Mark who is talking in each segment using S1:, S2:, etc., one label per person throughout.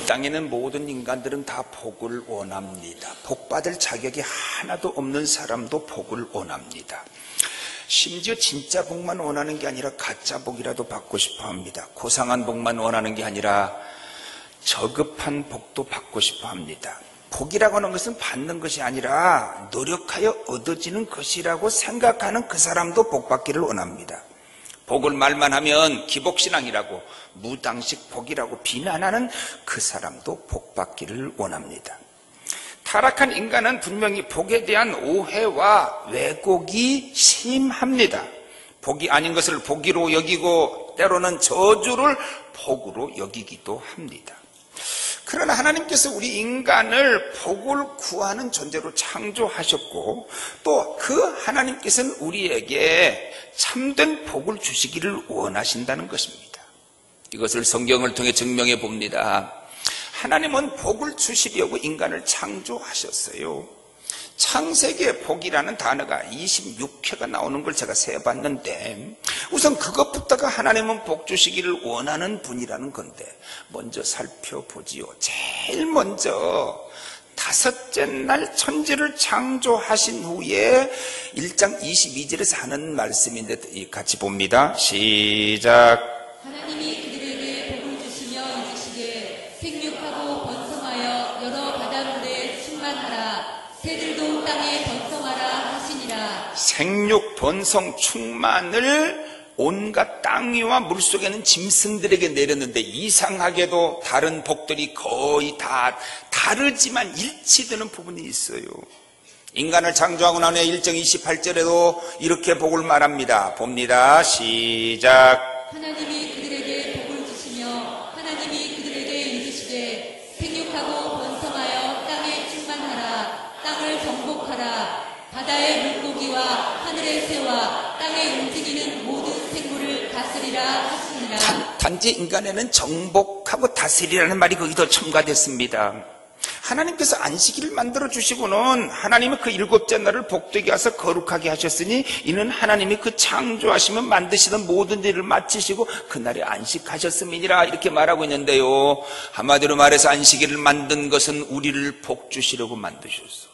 S1: 땅에 있는 모든 인간들은 다 복을 원합니다. 복 받을 자격이 하나도 없는 사람도 복을 원합니다. 심지어 진짜 복만 원하는 게 아니라 가짜 복이라도 받고 싶어 합니다. 고상한 복만 원하는 게 아니라 저급한 복도 받고 싶어 합니다. 복이라고 하는 것은 받는 것이 아니라 노력하여 얻어지는 것이라고 생각하는 그 사람도 복 받기를 원합니다. 복을 말만 하면 기복신앙이라고, 무당식 복이라고 비난하는 그 사람도 복 받기를 원합니다. 타락한 인간은 분명히 복에 대한 오해와 왜곡이 심합니다. 복이 아닌 것을 복이로 여기고 때로는 저주를 복으로 여기기도 합니다. 그러나 하나님께서 우리 인간을 복을 구하는 존재로 창조하셨고 또 그 하나님께서는 우리에게 참된 복을 주시기를 원하신다는 것입니다. 이것을 성경을 통해 증명해 봅니다. 하나님은 복을 주시려고 인간을 창조하셨어요. 창세기에 복이라는 단어가 26회가 나오는 걸 제가 세봤는데 우선 그것부터가 하나님은 복 주시기를 원하는 분이라는 건데 먼저 살펴보지요. 제일 먼저 다섯째 날 천지를 창조하신 후에 1장 22절에서 하는 말씀인데 같이 봅니다. 시작.
S2: 하나님이 그들에게 복을 주시며 이르시되 생육하고 번성하여 여러 바다물에 충만하라. 새들도 땅에 번성하라 하시니라.
S1: 생육 번성 충만을 온갖 땅 위와 물속에 있는 짐승들에게 내렸는데 이상하게도 다른 복들이 거의 다 다르지만 일치되는 부분이 있어요. 인간을 창조하고 난 후에 1장 28절에도 이렇게 복을 말합니다. 봅니다. 시작.
S2: 하나님이 그들에게 복을 주시며 하나님이 그들에게 이르시되 생육하고 번성하여 땅에 충만하라. 땅을 정복하라. 바다의 물고기와 하늘의 새와 땅에 움직이는 모든 생물을 다스리라 하시니라.
S1: 단지 인간에는 정복하고 다스리라는 말이 거기도 첨가됐습니다. 하나님께서 안식일을 만들어 주시고는 하나님이 그 일곱째 날을 복되게 하셔서 거룩하게 하셨으니 이는 하나님이 그 창조하시면 만드시던 모든 일을 마치시고 그날에 안식하셨음이니라 이렇게 말하고 있는데요. 한마디로 말해서 안식일을 만든 것은 우리를 복 주시려고 만드셨어.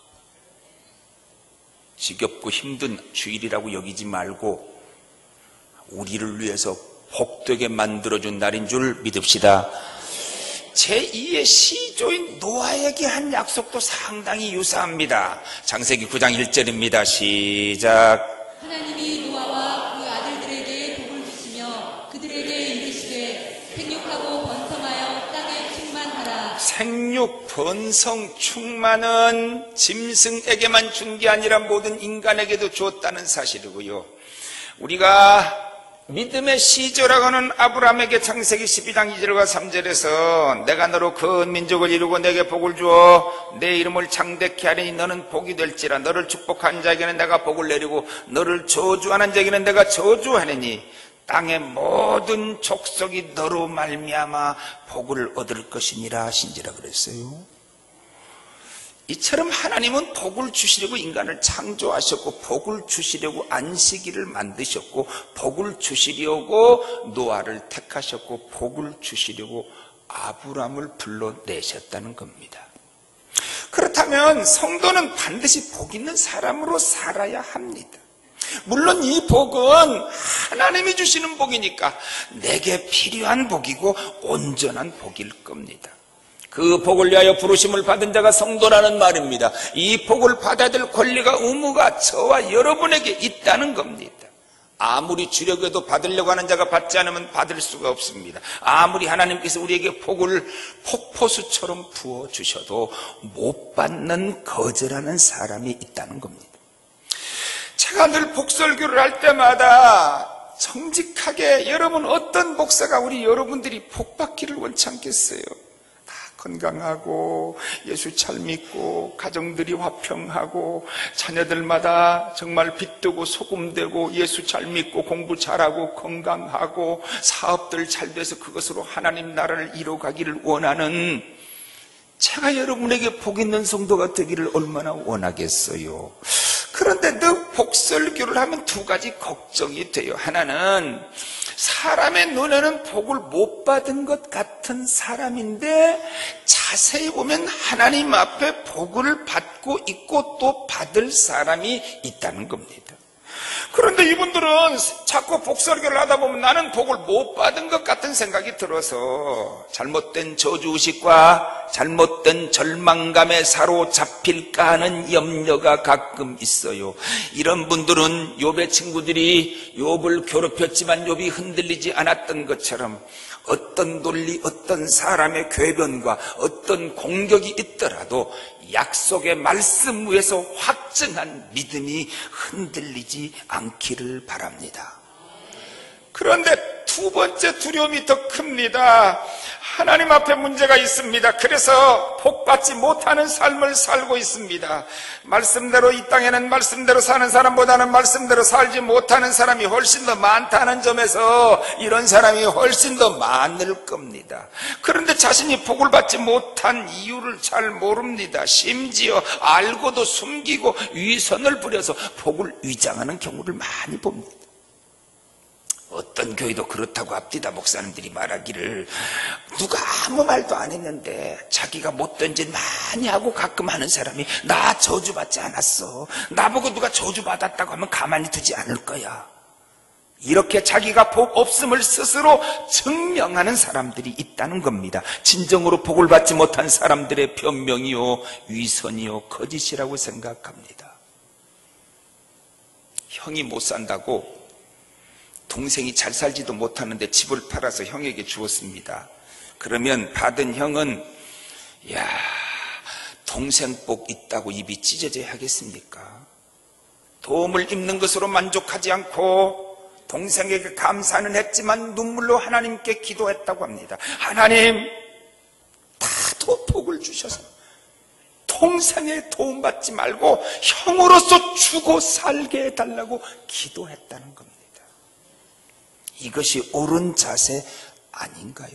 S1: 지겹고 힘든 주일이라고 여기지 말고 우리를 위해서 복되게 만들어준 날인 줄 믿읍시다. 제2의 시조인 노아에게 한 약속도 상당히 유사합니다. 창세기 9장 1절입니다. 시작.
S2: 하나님이 노아와 그 아들들에게 복을 주시며 그들에게 이르시되 생육하고 번성하여 땅에 충만하라.
S1: 생육 번성 충만은 짐승에게만 준 게 아니라 모든 인간에게도 주었다는 사실이고요. 우리가 믿음의 시조라고 하는 아브라함에게 창세기 12장 2절과 3절에서 내가 너로 큰 민족을 이루고 내게 복을 주어 내 이름을 창대케 하리니 너는 복이 될지라. 너를 축복한 자에게는 내가 복을 내리고 너를 저주하는 자에게는 내가 저주하리니 땅의 모든 족속이 너로 말미암아 복을 얻을 것이니라 하신지라 그랬어요. 이처럼 하나님은 복을 주시려고 인간을 창조하셨고 복을 주시려고 안식일을 만드셨고 복을 주시려고 노아를 택하셨고 복을 주시려고 아브람을 불러내셨다는 겁니다. 그렇다면 성도는 반드시 복 있는 사람으로 살아야 합니다. 물론 이 복은 하나님이 주시는 복이니까 내게 필요한 복이고 온전한 복일 겁니다. 그 복을 위하여 부르심을 받은 자가 성도라는 말입니다. 이 복을 받아야 될 권리가 의무가 저와 여러분에게 있다는 겁니다. 아무리 주려고 해도 받으려고 하는 자가 받지 않으면 받을 수가 없습니다. 아무리 하나님께서 우리에게 복을 폭포수처럼 부어주셔도 못 받는 거절하는 사람이 있다는 겁니다. 제가 늘 복설교를 할 때마다 정직하게 여러분 어떤 목사가 우리 여러분들이 복 받기를 원치 않겠어요? 건강하고 예수 잘 믿고 가정들이 화평하고 자녀들마다 정말 빛되고 소금되고 예수 잘 믿고 공부 잘하고 건강하고 사업들 잘 돼서 그것으로 하나님 나라를 이뤄가기를 원하는 제가 여러분에게 복 있는 성도가 되기를 얼마나 원하겠어요. 그런데 늘 복설교를 하면 두 가지 걱정이 돼요. 하나는 사람의 눈에는 복을 못 받은 것 같은 사람인데 자세히 보면 하나님 앞에 복을 받고 있고 또 받을 사람이 있다는 겁니다. 그런데 이분들은 자꾸 복설교를 하다 보면 나는 복을 못 받은 것 같은 생각이 들어서 잘못된 저주의식과 잘못된 절망감에 사로잡힐까 하는 염려가 가끔 있어요. 이런 분들은 욥의 친구들이 욥을 괴롭혔지만 욥이 흔들리지 않았던 것처럼 어떤 논리, 어떤 사람의 궤변과 어떤 공격이 있더라도 약속의 말씀 위에서 확증한 믿음이 흔들리지 않기를 바랍니다. 그런데 두 번째 두려움이 더 큽니다. 하나님 앞에 문제가 있습니다. 그래서 복받지 못하는 삶을 살고 있습니다. 말씀대로 이 땅에는 말씀대로 사는 사람보다는 말씀대로 살지 못하는 사람이 훨씬 더 많다는 점에서 이런 사람이 훨씬 더 많을 겁니다. 그런데 자신이 복을 받지 못한 이유를 잘 모릅니다. 심지어 알고도 숨기고 위선을 부려서 복을 위장하는 경우를 많이 봅니다. 어떤 교회도 그렇다고 합디다. 목사님들이 말하기를 누가 아무 말도 안 했는데 자기가 못된 짓 많이 하고 가끔 하는 사람이 나 저주받지 않았어, 나보고 누가 저주받았다고 하면 가만히 두지 않을 거야, 이렇게 자기가 복 없음을 스스로 증명하는 사람들이 있다는 겁니다. 진정으로 복을 받지 못한 사람들의 변명이요 위선이요 거짓이라고 생각합니다. 형이 못 산다고 동생이 잘 살지도 못하는데 집을 팔아서 형에게 주었습니다. 그러면 받은 형은 야, 동생 복 있다고 입이 찢어져야 하겠습니까? 도움을 입는 것으로 만족하지 않고 동생에게 감사는 했지만 눈물로 하나님께 기도했다고 합니다. 하나님, 다도 복을 주셔서 동생의 도움받지 말고 형으로서 주고 살게 해달라고 기도했다는 겁니다. 이것이 옳은 자세 아닌가요?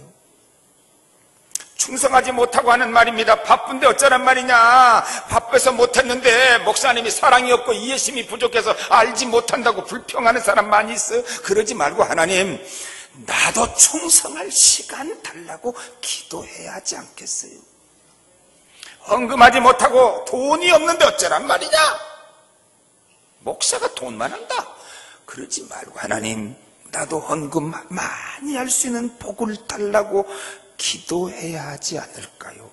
S1: 충성하지 못하고 하는 말입니다. 바쁜데 어쩌란 말이냐, 바빠서 못했는데 목사님이 사랑이 없고 이해심이 부족해서 알지 못한다고 불평하는 사람 많이 있어요. 그러지 말고 하나님, 나도 충성할 시간 달라고 기도해야 하지 않겠어요? 헌금하지 못하고 돈이 없는데 어쩌란 말이냐, 목사가 돈만 한다, 그러지 말고 하나님, 나도 헌금 많이 할 수 있는 복을 달라고 기도해야 하지 않을까요?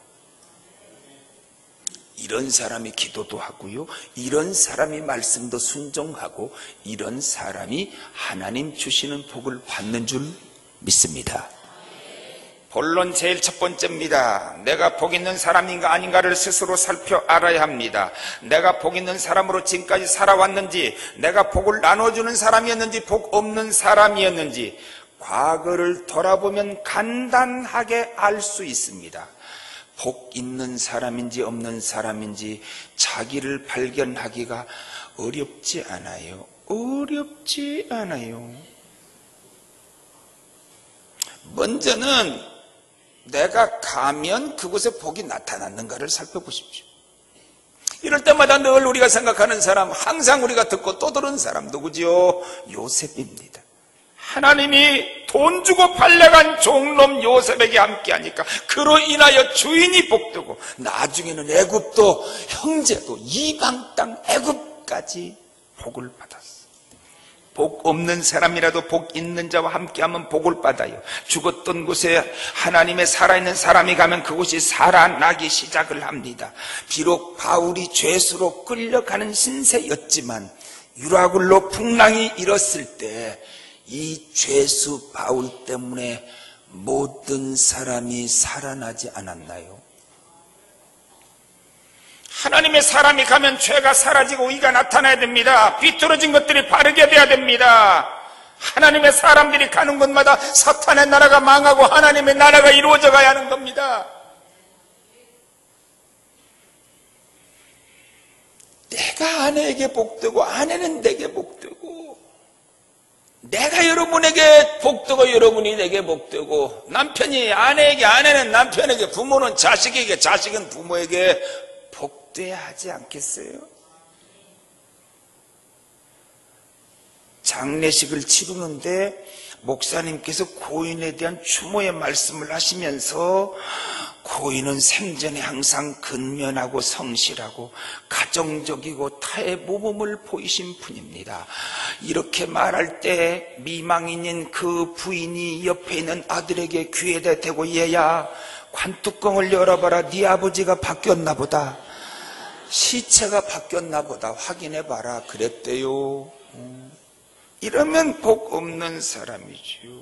S1: 이런 사람이 기도도 하고요, 이런 사람이 말씀도 순종하고 이런 사람이 하나님 주시는 복을 받는 줄 믿습니다. 본론 제일 첫 번째입니다. 내가 복 있는 사람인가 아닌가를 스스로 살펴 알아야 합니다. 내가 복 있는 사람으로 지금까지 살아왔는지, 내가 복을 나눠주는 사람이었는지 복 없는 사람이었는지 과거를 돌아보면 간단하게 알 수 있습니다. 복 있는 사람인지 없는 사람인지 자기를 발견하기가 어렵지 않아요. 어렵지 않아요. 먼저는 내가 가면 그곳에 복이 나타났는가를 살펴보십시오. 이럴 때마다 늘 우리가 생각하는 사람, 항상 우리가 듣고 또 들은 사람 누구지요? 요셉입니다. 하나님이 돈 주고 팔려간 종놈 요셉에게 함께하니까 그로 인하여 주인이 복되고 나중에는 애굽도 형제도 이방 땅 애굽까지 복을 받았어요. 복 없는 사람이라도 복 있는 자와 함께하면 복을 받아요. 죽었던 곳에 하나님의 살아있는 사람이 가면 그곳이 살아나기 시작을 합니다. 비록 바울이 죄수로 끌려가는 신세였지만 유라굴로 풍랑이 일었을 때 이 죄수 바울 때문에 모든 사람이 살아나지 않았나요? 하나님의 사람이 가면 죄가 사라지고 의가 나타나야 됩니다. 비뚤어진 것들이 바르게 돼야 됩니다. 하나님의 사람들이 가는 곳마다 사탄의 나라가 망하고 하나님의 나라가 이루어져 가야 하는 겁니다. 내가 아내에게 복되고 아내는 내게 복되고, 내가 여러분에게 복되고 여러분이 내게 복되고, 남편이 아내에게, 아내는 남편에게, 부모는 자식에게, 자식은 부모에게 복돼야 하지 않겠어요? 장례식을 치르는데 목사님께서 고인에 대한 추모의 말씀을 하시면서 고인은 생전에 항상 근면하고 성실하고 가정적이고 타의 모범을 보이신 분입니다. 이렇게 말할 때 미망인인 그 부인이 옆에 있는 아들에게 귀에다 대고 얘야 관뚜껑을 열어봐라. 네 아버지가 바뀌었나 보다. 시체가 바뀌었나 보다. 확인해봐라. 그랬대요. 이러면 복 없는 사람이죠.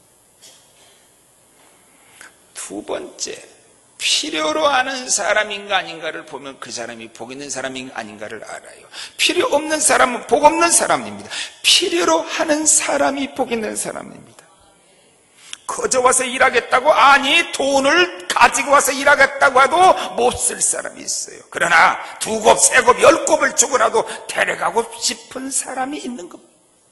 S1: 두 번째, 필요로 하는 사람인가 아닌가를 보면 그 사람이 복 있는 사람인가 아닌가를 알아요. 필요 없는 사람은 복 없는 사람입니다. 필요로 하는 사람이 복 있는 사람입니다. 거저 와서 일하겠다고, 아니 돈을 가지고 와서 일하겠다고 해도 못 쓸 사람이 있어요. 그러나 2곱, 3곱, 10곱을 주고라도 데려가고 싶은 사람이 있는 겁니다.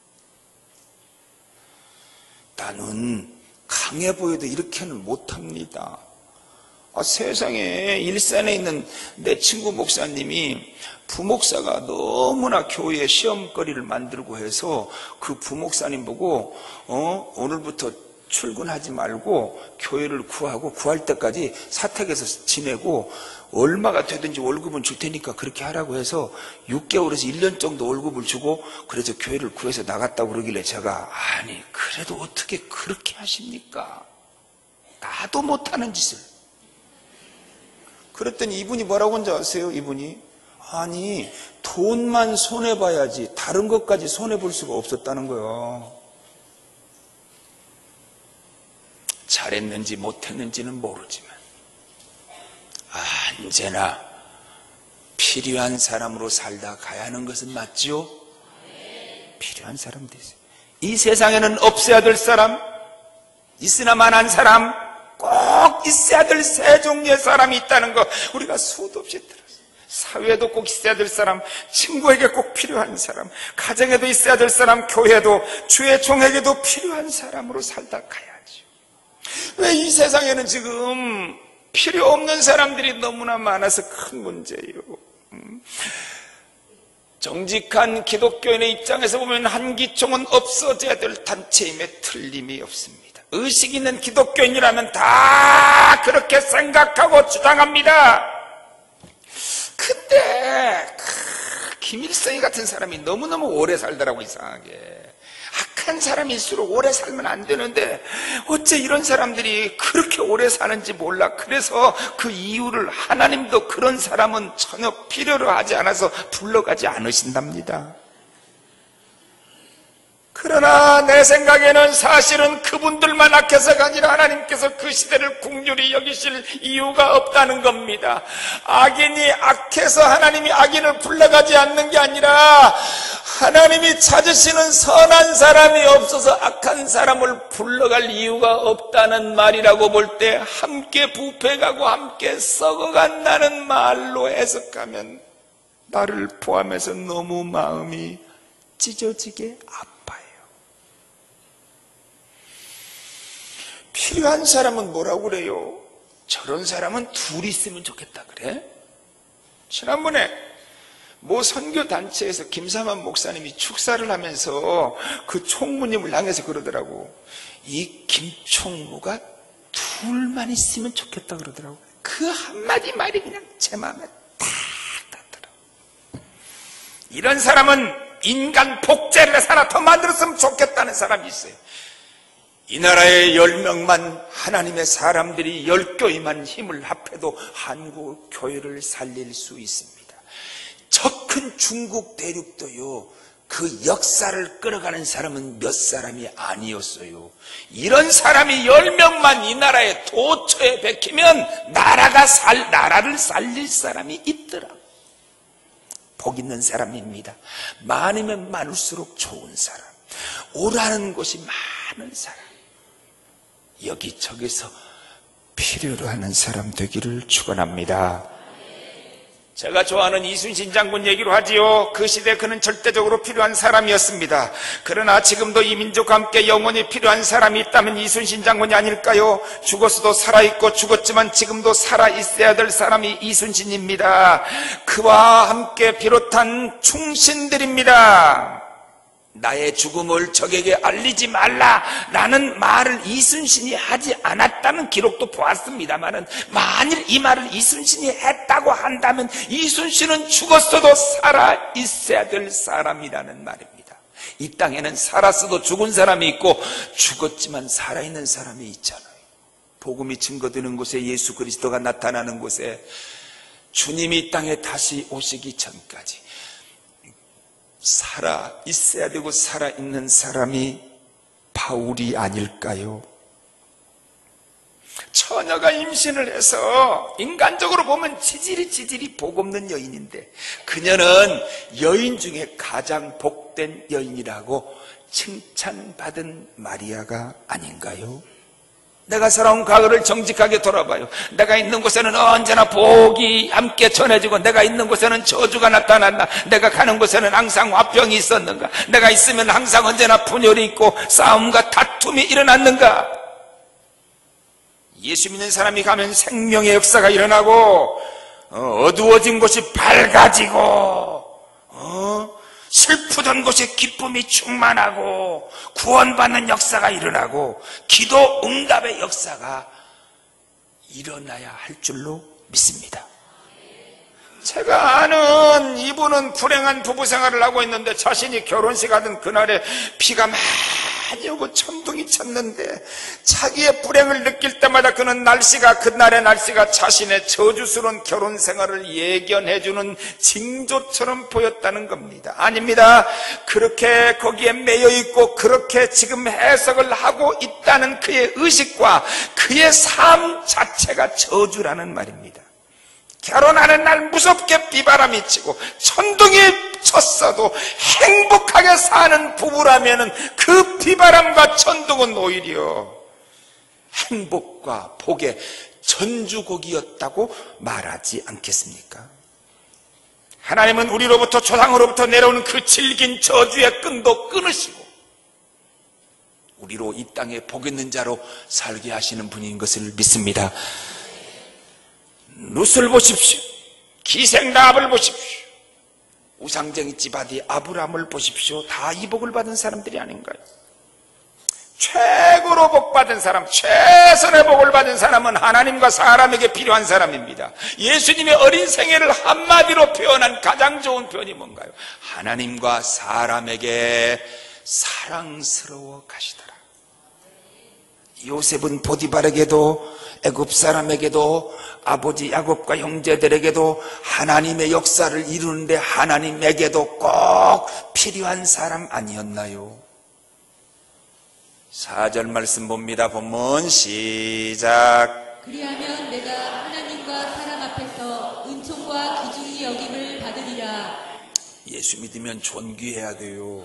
S1: 나는 강해 보여도 이렇게는 못합니다. 세상에 일산에 있는 내 친구 목사님이 부목사가 너무나 교회에 시험거리를 만들고 해서 그 부목사님 보고 오늘부터 출근하지 말고 교회를 구하고 구할 때까지 사택에서 지내고 얼마가 되든지 월급은 줄 테니까 그렇게 하라고 해서 6개월에서 1년 정도 월급을 주고 그래서 교회를 구해서 나갔다고 그러길래 제가 아니 그래도 어떻게 그렇게 하십니까? 나도 못하는 짓을. 그랬더니 이분이 뭐라고 한지 아세요? 이분이 아니 돈만 손해봐야지 다른 것까지 손해볼 수가 없었다는 거예요. 잘했는지 못했는지는 모르지만 언제나 필요한 사람으로 살다 가야 하는 것은 맞지요? 필요한 사람 되세요. 이 세상에는 없어야 될 사람, 있으나마나한 사람, 꼭 있어야 될 세 종류의 사람이 있다는 거 우리가 수도 없이 들었어요. 사회에도 꼭 있어야 될 사람, 친구에게 꼭 필요한 사람, 가정에도 있어야 될 사람, 교회도 주의 종에게도 필요한 사람으로 살다 가야죠. 왜 이 세상에는 지금 필요 없는 사람들이 너무나 많아서 큰 문제예요. 정직한 기독교인의 입장에서 보면 한기총은 없어져야 될 단체임에 틀림이 없습니다. 의식 있는 기독교인이라면 다 그렇게 생각하고 주장합니다. 근데 김일성이 같은 사람이 너무너무 오래 살더라고. 이상하게 악한 사람일수록 오래 살면 안 되는데 어째 이런 사람들이 그렇게 오래 사는지 몰라. 그래서 그 이유를 하나님도 그런 사람은 전혀 필요로 하지 않아서 불러가지 않으신답니다. 그러나 내 생각에는 사실은 그분들만 악해서가 아니라 하나님께서 그 시대를 긍휼히 여기실 이유가 없다는 겁니다. 악인이 악해서 하나님이 악인을 불러가지 않는 게 아니라 하나님이 찾으시는 선한 사람이 없어서 악한 사람을 불러갈 이유가 없다는 말이라고 볼 때 함께 부패가고 함께 썩어간다는 말로 해석하면 나를 포함해서 너무 마음이 찢어지게 아파요. 필요한 사람은 뭐라고 그래요? 저런 사람은 둘이 있으면 좋겠다 그래? 지난번에 모 선교단체에서 김사만 목사님이 축사를 하면서 그 총무님을 향해서 그러더라고. 이 김총무가 둘만 있으면 좋겠다 그러더라고. 그 한마디 말이 그냥 제 마음에 탁 닿더라고. 이런 사람은 인간 복제를 해서 하나 더 만들었으면 좋겠다는 사람이 있어요. 이 나라에 10명만 하나님의 사람들이 10교회만 힘을 합해도 한국 교회를 살릴 수 있습니다. 저 큰 중국 대륙도요, 그 역사를 끌어가는 사람은 몇 사람이 아니었어요. 이런 사람이 10명만 이 나라에 도처에 베끼면 나라를 살릴 사람이 있더라. 복 있는 사람입니다. 많으면 많을수록 좋은 사람, 오라는 곳이 많은 사람, 여기저기서 필요로 하는 사람 되기를 축원합니다. 제가 좋아하는 이순신 장군 얘기로 하지요. 그 시대 그는 절대적으로 필요한 사람이었습니다. 그러나 지금도 이 민족과 함께 영원히 필요한 사람이 있다면 이순신 장군이 아닐까요? 죽었어도 살아있고 죽었지만 지금도 살아있어야 될 사람이 이순신입니다. 그와 함께 비롯한 충신들입니다. 나의 죽음을 적에게 알리지 말라라는 말을 이순신이 하지 않았다는 기록도 보았습니다만은, 만일 이 말을 이순신이 했다고 한다면 이순신은 죽었어도 살아 있어야 될 사람이라는 말입니다. 이 땅에는 살았어도 죽은 사람이 있고 죽었지만 살아있는 사람이 있잖아요. 복음이 증거되는 곳에, 예수 그리스도가 나타나는 곳에, 주님이 이 땅에 다시 오시기 전까지 살아 있어야 되고 살아있는 사람이 바울이 아닐까요? 처녀가 임신을 해서 인간적으로 보면 지질이 복 없는 여인인데, 그녀는 여인 중에 가장 복된 여인이라고 칭찬받은 마리아가 아닌가요? 내가 살아온 과거를 정직하게 돌아봐요. 내가 있는 곳에는 언제나 복이 함께 전해지고, 내가 있는 곳에는 저주가 나타났나? 내가 가는 곳에는 항상 화병이 있었는가? 내가 있으면 항상 언제나 분열이 있고 싸움과 다툼이 일어났는가? 예수 믿는 사람이 가면 생명의 역사가 일어나고, 어두워진 곳이 밝아지고, 슬프던 곳에 기쁨이 충만하고, 구원받는 역사가 일어나고, 기도 응답의 역사가 일어나야 할 줄로 믿습니다. 제가 아는 이분은 불행한 부부 생활을 하고 있는데, 자신이 결혼식 하던 그날에 비가 많이 오고 천둥이 쳤는데, 자기의 불행을 느낄 때마다 그날의 날씨가 자신의 저주스러운 결혼 생활을 예견해주는 징조처럼 보였다는 겁니다. 아닙니다. 그렇게 거기에 매여 있고 그렇게 지금 해석을 하고 있다는 그의 의식과 그의 삶 자체가 저주라는 말입니다. 결혼하는 날 무섭게 비바람이 치고 천둥이 쳤어도 행복하게 사는 부부라면 그 비바람과 천둥은 오히려 행복과 복의 전주곡이었다고 말하지 않겠습니까? 하나님은 우리로부터, 조상으로부터 내려오는 그 질긴 저주의 끈도 끊으시고 우리로 이 땅에 복 있는 자로 살게 하시는 분인 것을 믿습니다. 룻을 보십시오. 기생라합을 보십시오. 우상쟁이 집아디 아브라함을 보십시오. 다 이 복을 받은 사람들이 아닌가요? 최고로 복 받은 사람, 최선의 복을 받은 사람은 하나님과 사람에게 필요한 사람입니다. 예수님의 어린 생애를 한마디로 표현한 가장 좋은 표현이 뭔가요? 하나님과 사람에게 사랑스러워 가시더라. 요셉은 보디발에게도, 애굽 사람에게도, 아버지 야곱과 형제들에게도 하나님의 역사를 이루는데 하나님에게도 꼭 필요한 사람 아니었나요? 4절 말씀 봅니다. 본문 시작.
S2: 그리하면 내가 하나님과 사람 앞에서 은총과 귀중히 여김을 받으리라.
S1: 예수 믿으면 존귀해야 돼요.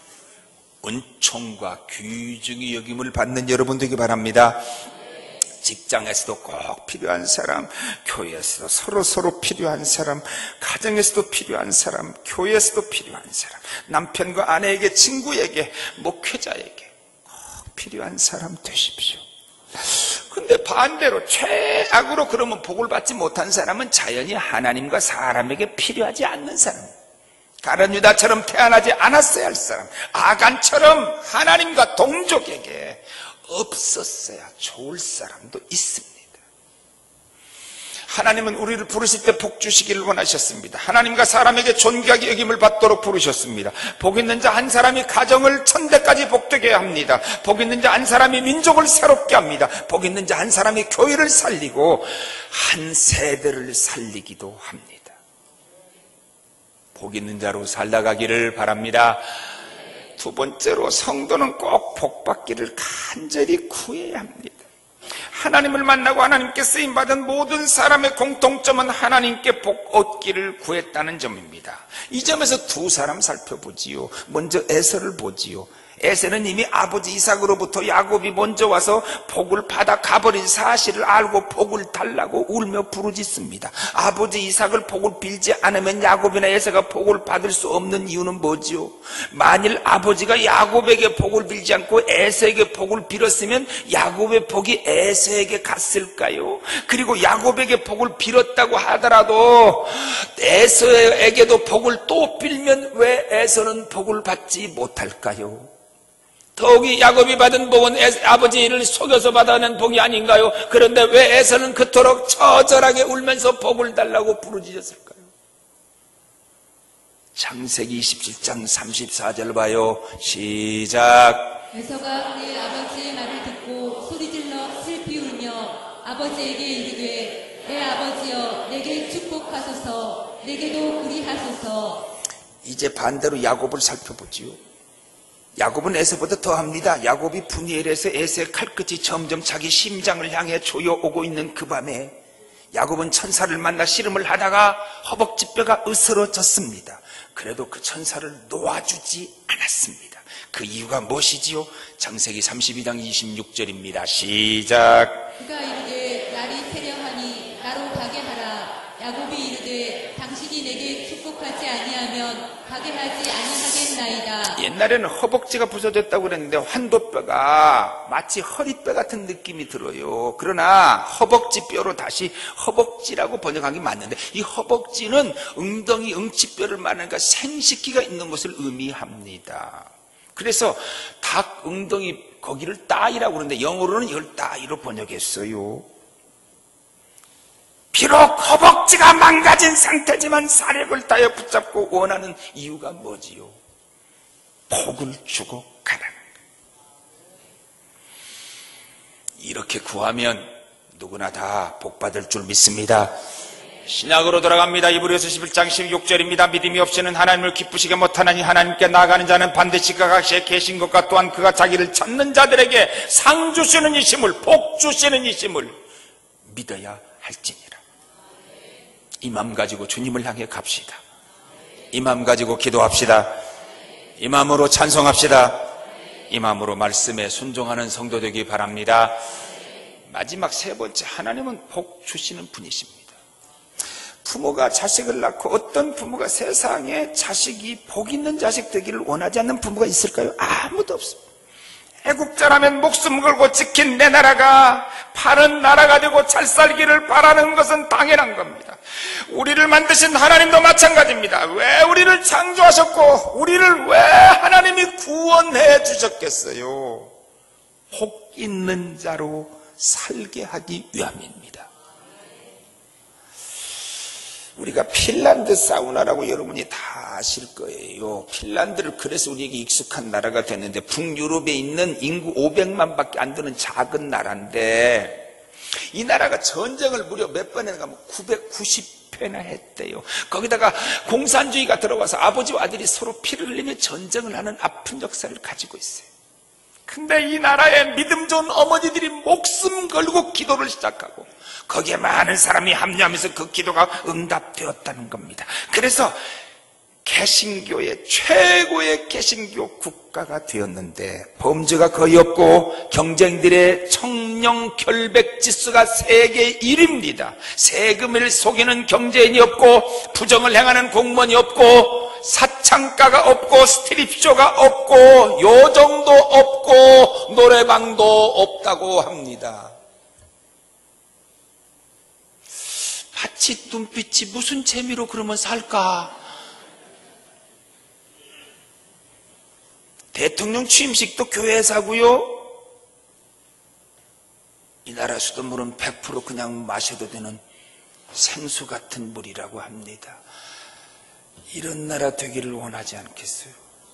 S1: 은총과 귀중히 여김을 받는 여러분 되기 바랍니다. 직장에서도 꼭 필요한 사람, 교회에서도 서로 필요한 사람, 가정에서도 필요한 사람, 교회에서도 필요한 사람, 남편과 아내에게, 친구에게, 목회자에게 꼭 필요한 사람 되십시오. 근데 반대로 최악으로 그러면 복을 받지 못한 사람은 자연히 하나님과 사람에게 필요하지 않는 사람, 가룟 유다처럼 태어나지 않았어야 할 사람, 아간처럼 하나님과 동족에게 없었어야 좋을 사람도 있습니다. 하나님은 우리를 부르실 때 복 주시기를 원하셨습니다. 하나님과 사람에게 존귀하게 여김을 받도록 부르셨습니다. 복 있는 자 한 사람이 가정을 천대까지 복되게 합니다. 복 있는 자 한 사람이 민족을 새롭게 합니다. 복 있는 자 한 사람이 교회를 살리고 한 세대를 살리기도 합니다. 복 있는 자로 살다가기를 바랍니다. 두 번째로, 성도는 꼭 복 받기를 간절히 구해야 합니다. 하나님을 만나고 하나님께 쓰임받은 모든 사람의 공통점은 하나님께 복 얻기를 구했다는 점입니다. 이 점에서 두 사람 살펴보지요. 먼저 에서를 보지요. 에서는 이미 아버지 이삭으로부터 야곱이 먼저 와서 복을 받아 가버린 사실을 알고 복을 달라고 울며 부르짖습니다. 아버지 이삭을 복을 빌지 않으면 야곱이나 에서가 복을 받을 수 없는 이유는 뭐지요? 만일 아버지가 야곱에게 복을 빌지 않고 에서에게 복을 빌었으면 야곱의 복이 에서에게 갔을까요? 그리고 야곱에게 복을 빌었다고 하더라도 에서에게도 복을 또 빌면 왜 에서는 복을 받지 못할까요? 더욱이 야곱이 받은 복은 아버지를 속여서 받아낸 복이 아닌가요? 그런데 왜 에서는 그토록 처절하게 울면서 복을 달라고 부르짖었을까요? 창세기 27장 34절 봐요. 시작.
S2: 에서가 그의 아버지의 말을 듣고 소리질러 슬피 울며 아버지에게 이르되 내 아버지여 내게 축복하소서 내게도 그리하소서. 이제
S1: 반대로 야곱을 살펴보지요. 야곱은 에서보다 더합니다. 야곱이 분이엘에서 에서의 칼끝이 점점 자기 심장을 향해 조여오고 있는 그 밤에 야곱은 천사를 만나 씨름을 하다가 허벅지뼈가 으스러졌습니다. 그래도 그 천사를 놓아주지 않았습니다. 그 이유가 무엇이지요? 창세기 32장 26절입니다. 시작.
S2: 그가 이르되 날이 새려하니 나로 가게 하라. 야곱이 이르되 당신이 내게 축복하지 아니하면 가게 하지 아니하겠나이다.
S1: 옛날에는 허벅지가 부서졌다고 그랬는데 환도뼈가 마치 허리뼈 같은 느낌이 들어요. 그러나 허벅지뼈로 다시 허벅지라고 번역하기 맞는데 이 허벅지는 엉덩이 응치뼈를 말하니까 생식기가 있는 것을 의미합니다. 그래서 닭 엉덩이 거기를 따이라고 그러는데 영어로는 이걸 따이로 번역했어요. 비록 허벅지가 망가진 상태지만 사력을 다해 붙잡고 원하는 이유가 뭐지요? 복을 주고 가라는 거예요. 이렇게 구하면 누구나 다 복받을 줄 믿습니다. 신약으로 돌아갑니다. 이브리서 11장 16절입니다. 믿음이 없이는 하나님을 기쁘시게 못하나니 하나님께 나아가는 자는 반드시 그가 계신 것과 또한 그가 자기를 찾는 자들에게 상 주시는 이심을, 복 주시는 이심을 믿어야 할지니라. 이 마음 가지고 주님을 향해 갑시다. 이 마음 가지고 기도합시다. 이 마음으로 찬송합시다. 이 마음으로 말씀에 순종하는 성도 되기 바랍니다. 마지막 세 번째, 하나님은 복 주시는 분이십니다. 부모가 자식을 낳고 어떤 부모가 세상에 자식이 복 있는 자식 되기를 원하지 않는 부모가 있을까요? 아무도 없습니다. 애국자라면 목숨 걸고 지킨 내 나라가 파는 나라가 되고 잘 살기를 바라는 것은 당연한 겁니다. 우리를 만드신 하나님도 마찬가지입니다. 왜 우리를 창조하셨고 우리를 왜 하나님이 구원해 주셨겠어요? 복 있는 자로 살게 하기 위함입니다. 우리가 핀란드 사우나라고 여러분이 다 아실 거예요. 핀란드를 그래서 우리에게 익숙한 나라가 됐는데 북유럽에 있는 인구 500만 밖에 안 되는 작은 나라인데 이 나라가 전쟁을 무려 몇 번 했는가 하면 990회나 했대요. 거기다가 공산주의가 들어와서 아버지와 아들이 서로 피를 흘리며 전쟁을 하는 아픈 역사를 가지고 있어요. 근데 이 나라에 믿음 좋은 어머니들이 목숨 걸고 기도를 시작하고 거기에 많은 사람이 합류하면서 그 기도가 응답되었다는 겁니다. 그래서 개신교의 최고의 개신교 국가가 되었는데 범죄가 거의 없고 경쟁들의 청령 결백 지수가 세계 1위입니다. 세금을 속이는 경제인이 없고 부정을 행하는 공무원이 없고 사창가가 없고 스트립쇼가 없고 요정도 없고 노래방도 없다고 합니다. 마치 눈빛이 무슨 재미로 그러면 살까? 대통령 취임식도 교회에서 하고요. 이 나라 수돗물은 100% 그냥 마셔도 되는 생수 같은 물이라고 합니다. 이런 나라 되기를 원하지 않겠어요?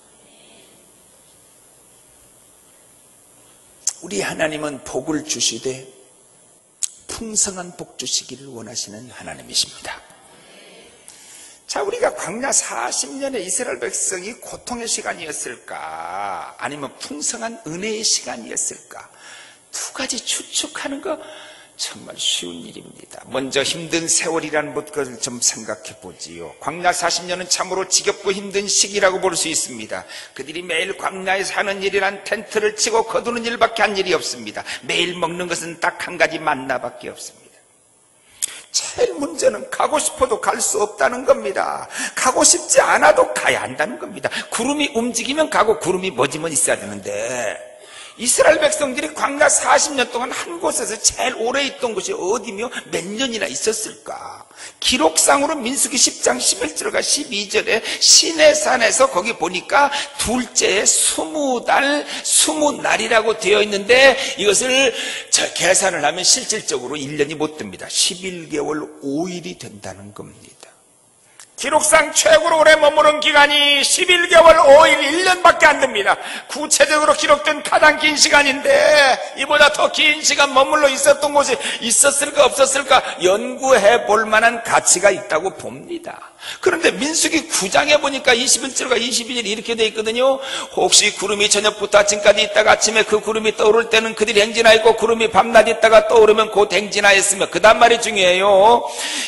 S1: 우리 하나님은 복을 주시되 풍성한 복 주시기를 원하시는 하나님이십니다. 자, 우리가 광야 40년의 이스라엘 백성이 고통의 시간이었을까? 아니면 풍성한 은혜의 시간이었을까? 두 가지 추측하는 거 정말 쉬운 일입니다. 먼저 힘든 세월이라는 것을 좀 생각해 보지요. 광야 40년은 참으로 지겹고 힘든 시기라고 볼 수 있습니다. 그들이 매일 광야에서 하는 일이란 텐트를 치고 거두는 일밖에 한 일이 없습니다. 매일 먹는 것은 딱 한 가지 만나밖에 없습니다. 제일 문제는 가고 싶어도 갈 수 없다는 겁니다. 가고 싶지 않아도 가야 한다는 겁니다. 구름이 움직이면 가고 구름이 멎으면 있어야 되는데, 이스라엘 백성들이 광야 40년 동안 한 곳에서 제일 오래 있던 곳이 어디며 몇 년이나 있었을까? 기록상으로 민수기 10장 11절과 12절에 시내산에서 거기 보니까 둘째에 20달 20날이라고 되어 있는데, 이것을 계산을 하면 실질적으로 1년이 못 됩니다. 11개월 5일이 된다는 겁니다. 기록상 최고로 오래 머무른 기간이 11개월 5일 1년밖에 안 됩니다. 구체적으로 기록된 가장 긴 시간인데, 이보다 더 긴 시간 머물러 있었던 곳이 있었을까 없었을까 연구해 볼 만한 가치가 있다고 봅니다. 그런데 민수기 9장에 보니까 21절과 22절이 이렇게 되어 있거든요. 혹시 구름이 저녁부터 아침까지 있다가 아침에 그 구름이 떠오를 때는 그들이 행진하였고, 구름이 밤낮 있다가 떠오르면 곧 행진하였으며, 그 다음 말이 중요해요.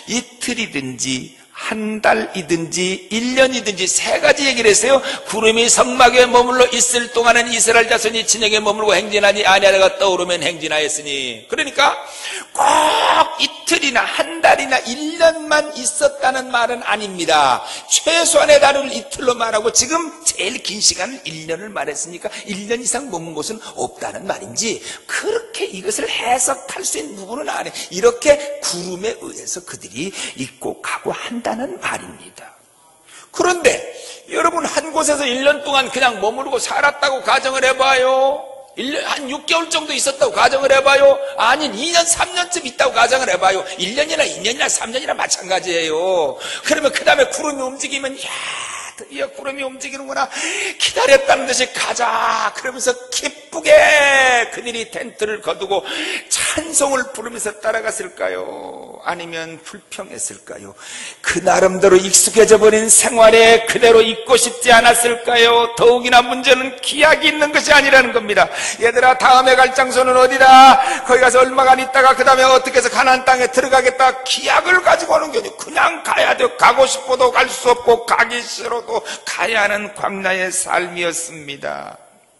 S1: 이틀이든지 한 달이든지 1년이든지 세 가지 얘기를 했어요. 구름이 성막에 머물러 있을 동안은 이스라엘 자손이 진영에 머물고 행진하니 아니하다가 떠오르면 행진하였으니, 그러니까 꼭 이틀이나 한 달이나 1년만 있었다는 말은 아닙니다. 최소한의 단위를 이틀로 말하고 지금 제일 긴 시간은 1년을 말했으니까 1년 이상 머문 곳은 없다는 말인지, 그렇게 이것을 해석할 수 있는 부분은 아니에요. 이렇게 구름에 의해서 그들이 있고 가고 한다는 말입니다. 그런데 여러분, 한 곳에서 1년 동안 그냥 머무르고 살았다고 가정을 해봐요. 한 6개월 정도 있었다고 가정을 해봐요. 아닌 2년 3년쯤 있다고 가정을 해봐요. 1년이나 2년이나 3년이나 마찬가지예요. 그러면 그 다음에 구름이 움직이면, 야, 드디어 구름이 움직이는구나, 기다렸다는 듯이 가자 그러면서 기쁘게 그들이 텐트를 거두고 찬송을 부르면서 따라갔을까요? 아니면 불평했을까요? 그 나름대로 익숙해져 버린 생활에 그대로 있고 싶지 않았을까요? 더욱이나 문제는 기약이 있는 것이 아니라는 겁니다. 얘들아, 다음에 갈 장소는 어디다? 거기 가서 얼마간 있다가 그 다음에 어떻게 해서 가나안 땅에 들어가겠다, 기약을 가지고 오는 게 아니고 그냥 가야 돼. 가고 싶어도 갈 수 없고 가기 싫어도 가야 하는 광야의 삶이었습니다.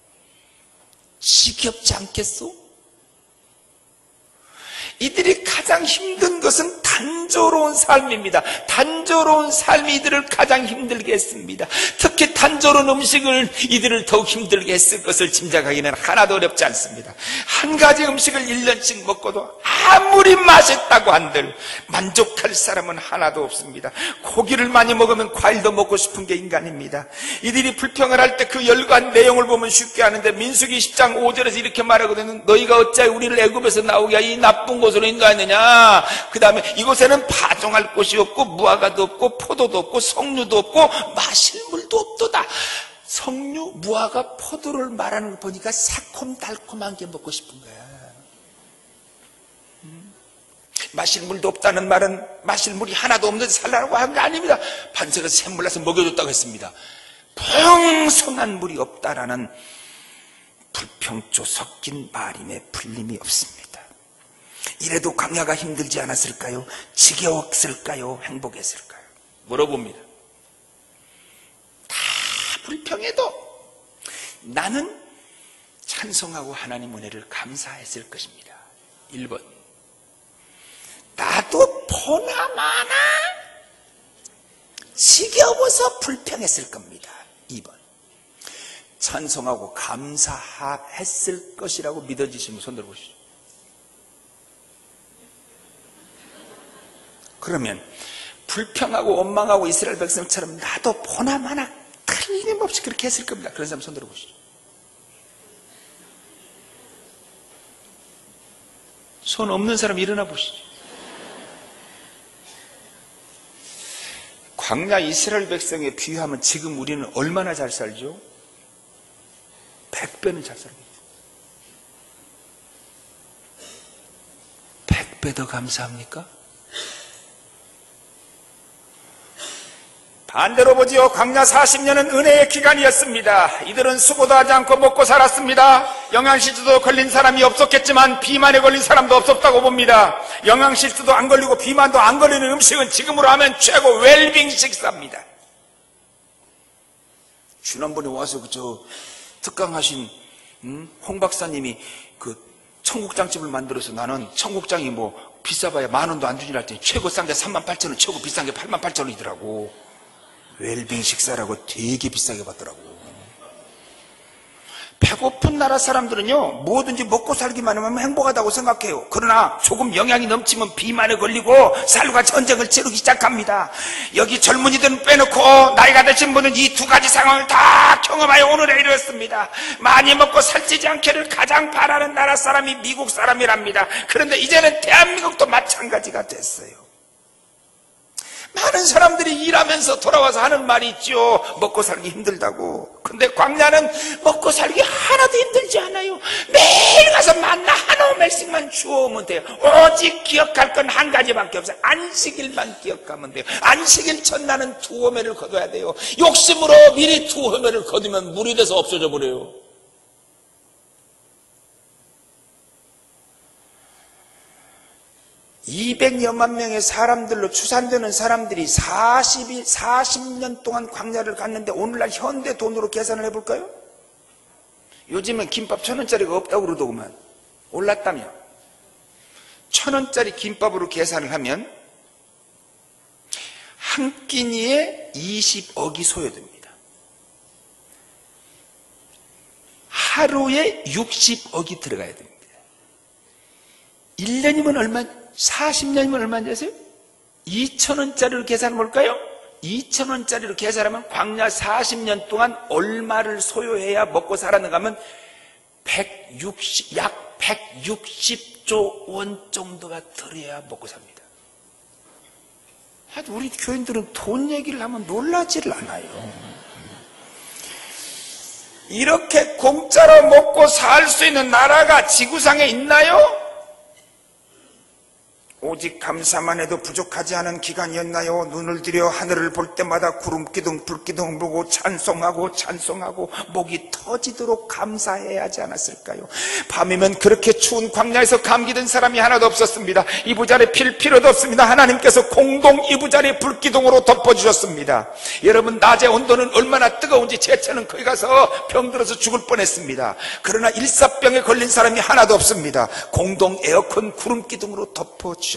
S1: 지겹지 않겠소? 이들이 가장 힘든 것은 단조로운 삶입니다. 단조로운 삶이 이들을 가장 힘들게 했습니다. 특히 단조로운 음식을 이들을 더욱 힘들게 했을 것을 짐작하기는 하나도 어렵지 않습니다. 한 가지 음식을 1년씩 먹고도 아무리 맛있다고 한들 만족할 사람은 하나도 없습니다. 고기를 많이 먹으면 과일도 먹고 싶은 게 인간입니다. 이들이 불평을 할 때 그 열거한 내용을 보면 쉽게 아는데, 민수기 10장 5절에서 이렇게 말하거든요. 너희가 어찌하여 우리를 애굽에서 나오게 이 나쁜 곳으로 인도하느냐. 그 다음에 이곳에는 파종할 곳이 없고 무화과도 없고 포도도 없고 석류도 없고 마실 물도 없도다. 석류, 무화과, 포도를 말하는 걸 보니까 새콤달콤한 게 먹고 싶은 거야. 마실 물도 없다는 말은 마실 물이 하나도 없는데 살라고 하는 게 아닙니다. 반석에서 샘물 나서 먹여줬다고 했습니다. 풍성한 물이 없다라는 불평조 섞인 말임에 풀림이 없습니다. 이래도 광야가 힘들지 않았을까요? 지겨웠을까요? 행복했을까요? 물어봅니다. 다 불평해도 나는 찬송하고 하나님 은혜를 감사했을 것입니다. 1번. 나도 보나마나 지겨워서 불평했을 겁니다. 2번. 찬송하고 감사했을 것이라고 믿어지시면 손 들어보시죠. 그러면 불평하고 원망하고 이스라엘 백성처럼 나도 보나마나 틀림없이 그렇게 했을 겁니다. 그런 사람 손 들어보시죠. 손 없는 사람 일어나 보시죠. 광야 이스라엘 백성에 비유하면 지금 우리는 얼마나 잘 살죠? 100배는 잘 살고 있죠. 100배 더 감사합니까? 반대로 보지요. 광야 40년은 은혜의 기간이었습니다. 이들은 수고도 하지 않고 먹고 살았습니다. 영양실조도 걸린 사람이 없었겠지만 비만에 걸린 사람도 없었다고 봅니다. 영양실조도 안 걸리고 비만도 안 걸리는 음식은 지금으로 하면 최고 웰빙 식사입니다. 지난번에 와서 특강하신 홍 박사님이 청국장집을 만들어서 나는 청국장이 비싸봐야 10,000원도 안 주지 했더니 최고 싼 게 38,000원, 최고 비싼 게 88,000원이더라고. 웰빙 식사라고 되게 비싸게 받더라고. 배고픈 나라 사람들은요, 뭐든지 먹고 살기만 하면 행복하다고 생각해요. 그러나 조금 영양이 넘치면 비만에 걸리고 살과 전쟁을 치르기 시작합니다. 여기 젊은이들은 빼놓고 나이가 드신 분은 이 두 가지 상황을 다 경험하여 오늘에 이르렀습니다. 많이 먹고 살찌지 않기를 가장 바라는 나라 사람이 미국 사람이랍니다. 그런데 이제는 대한민국도 마찬가지가 됐어요. 많은 사람들이 일하면서 돌아와서 하는 말이 있죠. 먹고 살기 힘들다고. 근데 광야는 먹고 살기 하나도 힘들지 않아요. 매일 가서 만나 한 오멜씩만 주워오면 돼요. 오직 기억할 건 한 가지밖에 없어요. 안식일만 기억하면 돼요. 안식일 첫날은 2오멜을 거둬야 돼요. 욕심으로 미리 2오멜을 거두면 물이 돼서 없어져 버려요. (200여만) 명의 사람들로 추산되는 사람들이 40년 동안 광야를 갔는데 오늘날 현대 돈으로 계산을 해볼까요? 요즘엔 김밥 1,000원짜리가 없다고 그러더구만. 올랐다며. 1,000원짜리 김밥으로 계산을 하면 한 끼니에 20억이 소요됩니다. 하루에 60억이 들어가야 됩니다. 1년이면 얼마? 40년이면 얼마인지 아세요? 2,000원짜리로 계산해 볼까요? 2,000원짜리로 계산하면 광야 40년 동안 얼마를 소요해야 먹고 살았는가 하면 약 160조 원 정도가 들어야 먹고 삽니다. 우리 교인들은 돈 얘기를 하면 놀라지를 않아요. 이렇게 공짜로 먹고 살 수 있는 나라가 지구상에 있나요? 오직 감사만 해도 부족하지 않은 기간이었나요? 눈을 들여 하늘을 볼 때마다 구름기둥 불기둥 보고 찬송하고 목이 터지도록 감사해야 하지 않았을까요? 밤이면 그렇게 추운 광야에서 감기든 사람이 하나도 없었습니다. 이부자리 필 필요도 없습니다. 하나님께서 공동 이부자리 불기둥으로 덮어주셨습니다. 여러분, 낮의 온도는 얼마나 뜨거운지 제천은 거기 가서 병들어서 죽을 뻔했습니다. 그러나 일사병에 걸린 사람이 하나도 없습니다. 공동 에어컨 구름기둥으로 덮어주셨습니다.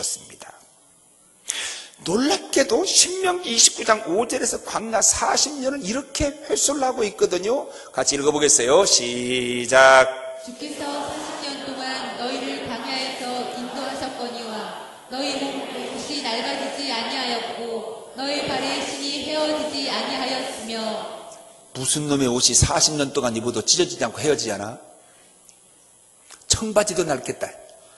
S1: 놀랍게도 신명기 29장 5절에서 광야 40년을 이렇게 회수를 하고 있거든요. 같이 읽어보겠어요. 시작.
S2: 주께서 40년 동안 너희를 광야에서 인도하셨거니와 너희 몸이 낡아지지 아니하였고 너희 발의 신이 헤어지지 아니하였으며.
S1: 무슨 놈의 옷이 40년 동안 입어도 찢어지지 않고 헤어지지 않아? 청바지도 낡겠다.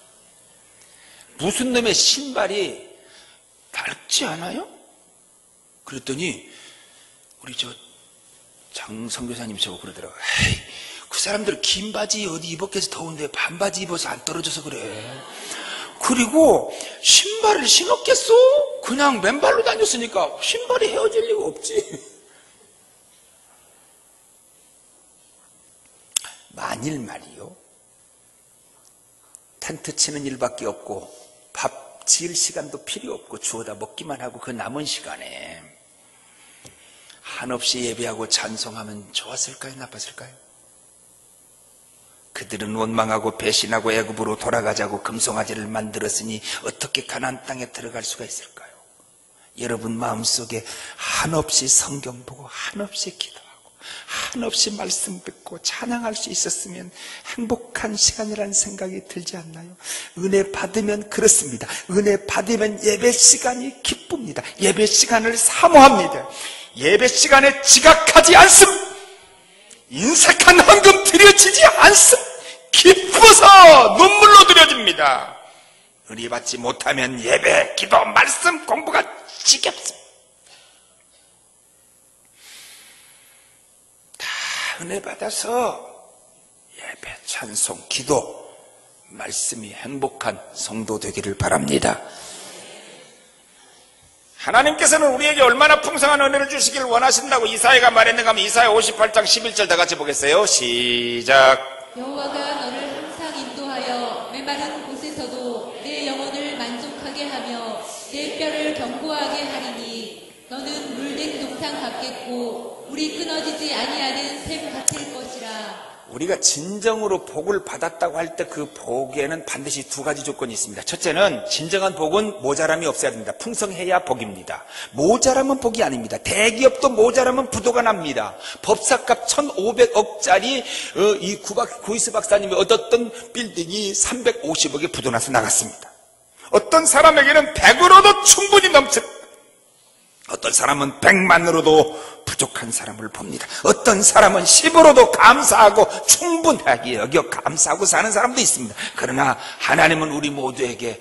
S1: 무슨 놈의 신발이 낡지 않아요? 그랬더니 우리 장 선교사님이 저거 그러더라고요. 에이, 그 사람들 긴 바지 어디 입었겠어. 더운데 반바지 입어서 안 떨어져서 그래. 그리고 신발을 신었겠어? 그냥 맨발로 다녔으니까 신발이 헤어질 리가 없지. 만일 말이요, 텐트 치는 일밖에 없고 밥 지을 시간도 필요 없고 주워다 먹기만 하고 그 남은 시간에 한없이 예배하고 찬송하면 좋았을까요? 나빴을까요? 그들은 원망하고 배신하고 애굽으로 돌아가자고 금송아지를 만들었으니 어떻게 가나안 땅에 들어갈 수가 있을까요? 여러분 마음속에 한없이 성경 보고 한없이 기도하고 한없이 말씀 듣고 찬양할 수 있었으면 행복한 시간이라는 생각이 들지 않나요? 은혜 받으면 그렇습니다. 은혜 받으면 예배 시간이 기쁩니다. 예배 시간을 사모합니다. 예배 시간에 지각하지 않음, 인색한 헌금 드려지지 않음, 기뻐서 눈물로 드려집니다. 은혜 받지 못하면 예배, 기도, 말씀, 공부가 지겹습니다. 은혜 받아서 예배, 찬송, 기도, 말씀이 행복한 성도 되기를 바랍니다. 하나님께서는 우리에게 얼마나 풍성한 은혜를 주시길 원하신다고 이사야가 말했는가 하면 이사야 58장 11절 다 같이 보겠어요. 시작.
S2: 여호와가 너를 항상 인도하여 메마른 곳에서도 내 영혼을 만족하게 하며 내 뼈를 견고하게 하리니 너는 물된 동상 같겠고 물이 끊어지지 아니하는 샘 같을 것이라.
S1: 우리가 진정으로 복을 받았다고 할 때 그 복에는 반드시 두 가지 조건이 있습니다. 첫째는 진정한 복은 모자람이 없어야 됩니다. 풍성해야 복입니다. 모자람은 복이 아닙니다. 대기업도 모자라면 부도가 납니다. 법사값 1,500억짜리 이 구이스 박사님이 얻었던 빌딩이 350억에 부도나서 나갔습니다. 어떤 사람에게는 100으로도 충분히 넘칩니다. 어떤 사람은 100만으로도 부족한 사람을 봅니다. 어떤 사람은 10으로도 감사하고 충분하게 여겨 감사하고 사는 사람도 있습니다. 그러나 하나님은 우리 모두에게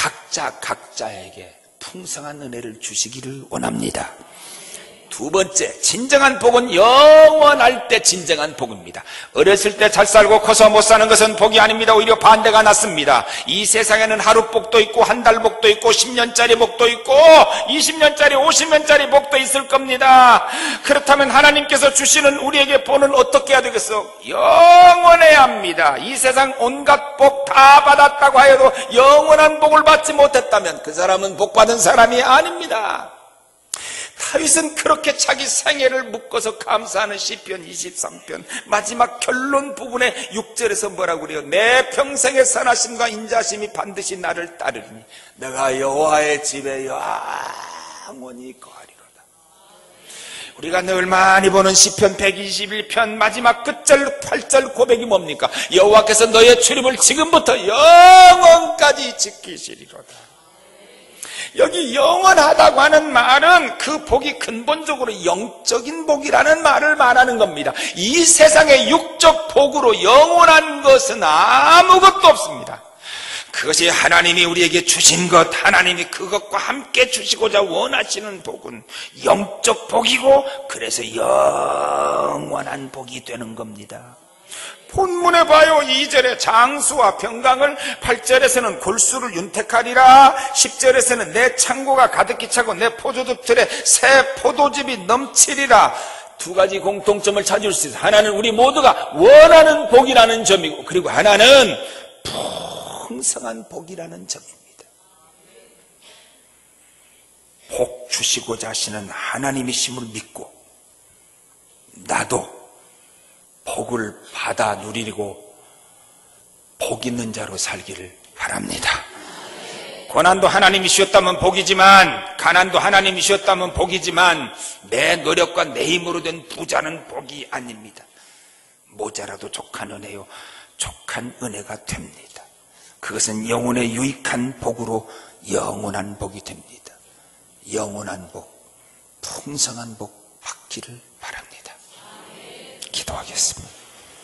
S1: 각자에게 풍성한 은혜를 주시기를 원합니다. 두 번째, 진정한 복은 영원할 때 진정한 복입니다. 어렸을 때 잘 살고 커서 못 사는 것은 복이 아닙니다. 오히려 반대가 낫습니다. 이 세상에는 하루 복도 있고 한 달 복도 있고 10년짜리 복도 있고 20년짜리 50년짜리 복도 있을 겁니다. 그렇다면 하나님께서 주시는 우리에게 복은 어떻게 해야 되겠어? 영원해야 합니다. 이 세상 온갖 복 다 받았다고 하여도 영원한 복을 받지 못했다면 그 사람은 복 받은 사람이 아닙니다. 다윗은 그렇게 자기 생애를 묶어서 감사하는 시편 23편 마지막 결론 부분에 6절에서 뭐라고 그래요? 내 평생의 선하심과 인자심이 반드시 나를 따르리니 내가 여호와의 집에 영원히 거하리로다. 우리가 늘 많이 보는 시편 121편 마지막 끝절 8절 고백이 뭡니까? 여호와께서 너의 출입을 지금부터 영원까지 지키시리로다. 여기 영원하다고 하는 말은 그 복이 근본적으로 영적인 복이라는 말을 말하는 겁니다. 이 세상의 육적 복으로 영원한 것은 아무것도 없습니다. 그것이 하나님이 우리에게 주신 것, 하나님이 그것과 함께 주시고자 원하시는 복은 영적 복이고 그래서 영원한 복이 되는 겁니다. 본문에 봐요. 2절에 장수와 평강을, 8절에서는 골수를 윤택하리라, 10절에서는 내 창고가 가득히 차고 내 포도즙틀에 새 포도즙이 넘치리라. 두 가지 공통점을 찾을 수 있어요. 하나는 우리 모두가 원하는 복이라는 점이고, 그리고 하나는 풍성한 복이라는 점입니다. 복 주시고자 하시는 하나님이심을 믿고 나도 복을 받아 누리고 복 있는 자로 살기를 바랍니다. 고난도 하나님이 주셨다면 복이지만, 가난도 하나님이 주셨다면 복이지만, 내 노력과 내 힘으로 된 부자는 복이 아닙니다. 모자라도 족한 은혜요, 족한 은혜가 됩니다. 그것은 영혼의 유익한 복으로 영원한 복이 됩니다. 영원한 복, 풍성한 복 받기를 바랍니다. 기도하겠습니다.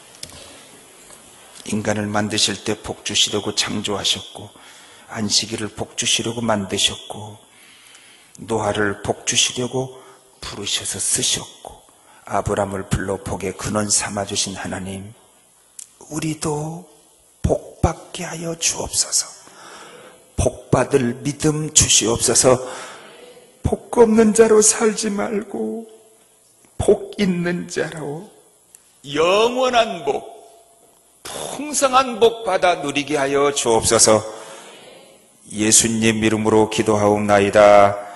S1: 인간을 만드실 때 복 주시려고 창조하셨고, 안식일을 복 주시려고 만드셨고, 노아를 복 주시려고 부르셔서 쓰셨고, 아브람을 불러 복의 근원 삼아주신 하나님, 우리도 복 받게 하여 주옵소서. 복 받을 믿음 주시옵소서. 복 없는 자로 살지 말고 복 있는 자로 영원한 복, 풍성한 복 받아 누리게 하여 주옵소서. 예수님 이름으로 기도하옵나이다.